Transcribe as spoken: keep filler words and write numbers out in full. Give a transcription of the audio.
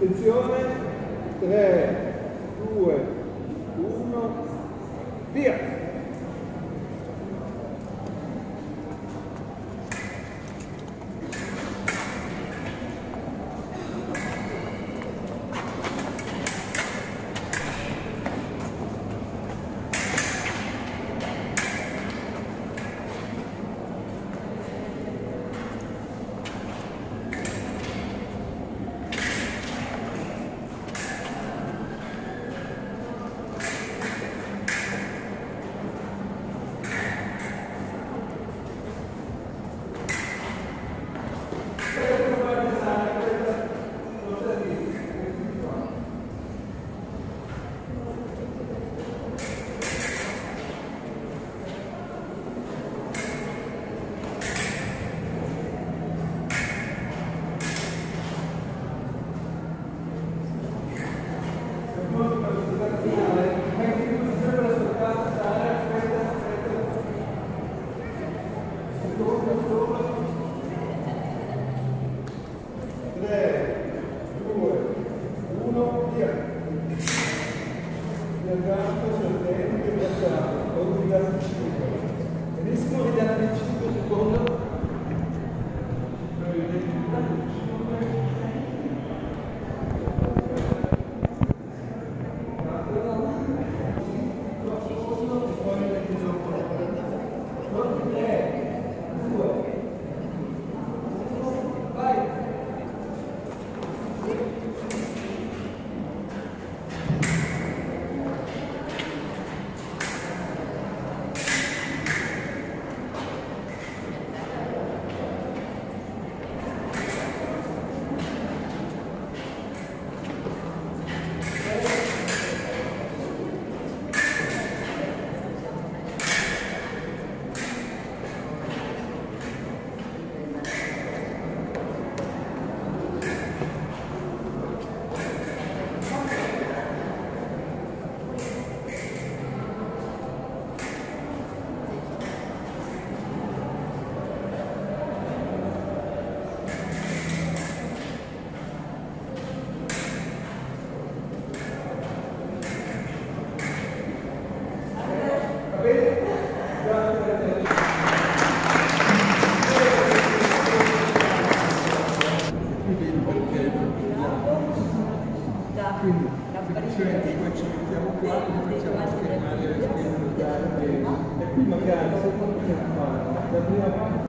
Attenzione, tre, due, uno, via! tre, due, uno, via! Piangato, sorprendente, piangato, poi ridate cinque. Benissimo, ridate cinque secondi. Quindi semplicemente poi ci mettiamo qua e facciamo schermare le schermate e qui magari se qualcuno fa la prima parte